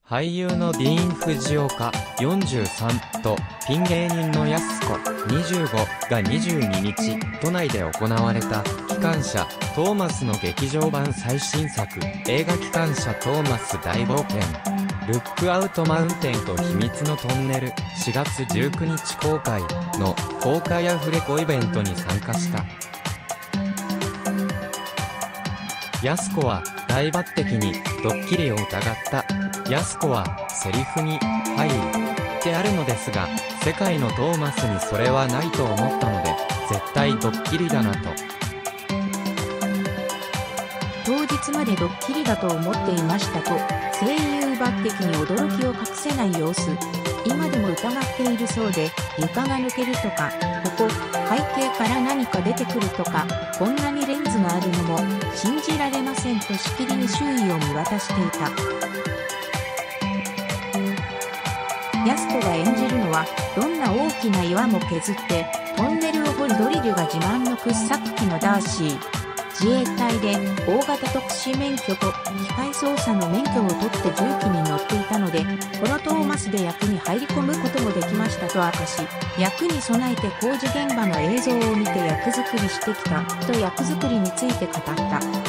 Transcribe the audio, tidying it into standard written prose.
俳優のディーン・フジオカ43とピン芸人のやす子25が22日都内で行われた機関車トーマスの劇場版最新作映画機関車トーマス大冒険ルックアウトマウンテンと秘密のトンネル4月19日公開の公開アフレコイベントに参加した。やす子は大抜擢にドッキリを疑った。やす子はセリフに「はい」ってあるのですが、世界のトーマスにそれはないと思ったので絶対ドッキリだなと。 当日までドッキリだと思っていましたと声優抜擢に驚きを隠せない様子。今でも疑っているそうで、床が抜けるとか、ここ背景から何か出てくるとか、こんなにレンズがあるのも信じられませんとしきりに周囲を見渡していた。やす子が演じるのは、どんな大きな岩も削ってトンネルを掘るドリルが自慢の掘削機のダーシー。自衛隊で大型特殊免許と機械操作の免許を取って重機に乗っていたので、このトーマスで役に入り込むこともできましたと明かし、役に備えて工事現場の映像を見て役作りしてきたと役作りについて語った。